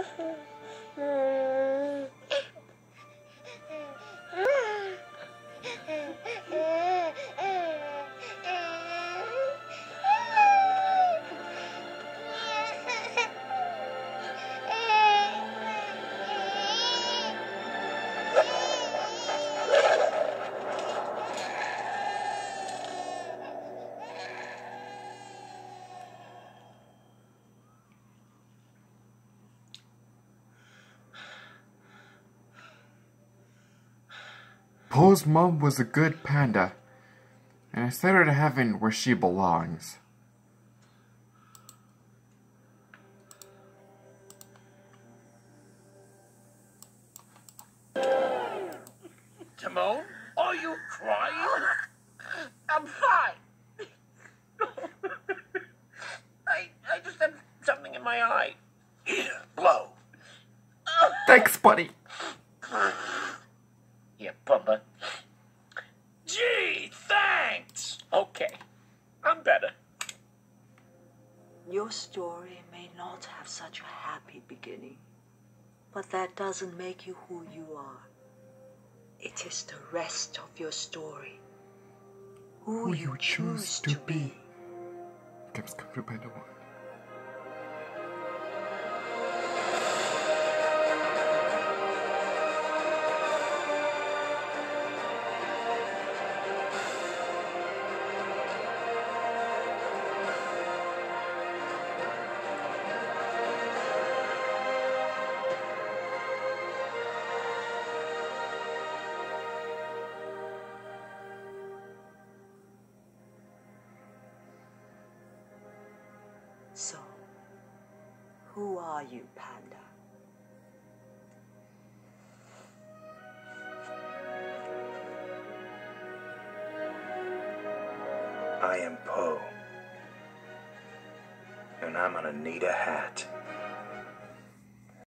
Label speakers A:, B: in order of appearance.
A: Po's mom was a good panda, and I sent her to heaven where she belongs.
B: Timon, are you crying? I'm fine. I just had something in my eye. Here, blow.
A: Thanks, buddy.
B: Here, Pumbaa. Gee, thanks. Okay, I'm better.
C: Your story may not have such a happy beginning, but that doesn't make you who you are. It is the rest of your story. Who you choose to be.
A: Games Kung Fu Panda 1.
C: So, who are you, Panda?
D: I am Po, and I'm gonna need a hat.